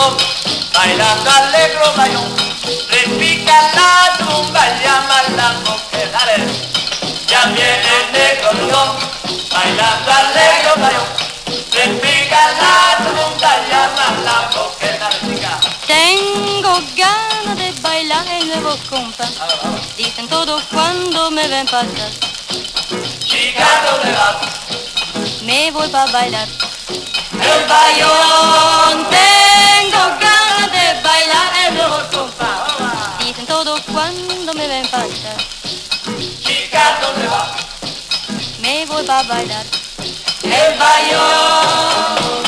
tubo, bailando alegro bayón, repica la tumba, llama la mujer, dale. Ya viene el negro león, bailando alegro bayón, repica la tumba, llama la mujer, dale, chica. Tengo ganas de bailar el nuevo compa, dicen todos cuando me ven pasar. Chica, ¿dónde vas? Me voy pa' bailar El bayón. tengo ganas de bailar el nuevo compa, dicen todos cuando me ven pasar. Chica, ¿dónde vas? Me voy pa' bailar El bayón.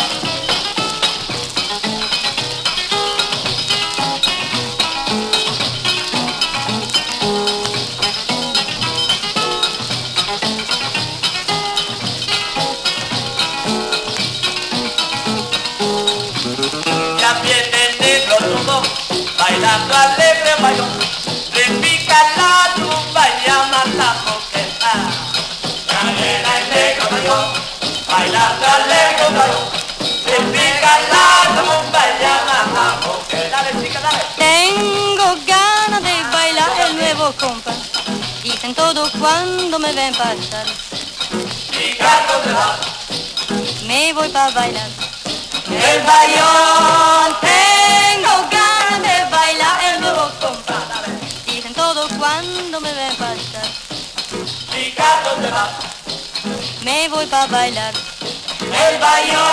Ya viene el negro tubo, bailando alegre bayón, repica la tumba, llama la coqueta. Ya viene el negro bayón, bailando alegre bayón, repica la tumba, llama la coqueta. Dale, chica, dale. Tengo ganas de bailar el nuevo compa, dicen todos cuando me ven pasar. Chica, ¿dónde vas? Me voy pa' bailar El bayón. tengo ganas de bailar el nuevo compa, dicen todos cuando me ven pasar. Chica, ¿dónde vas? Me voy pa' bailar El bayón.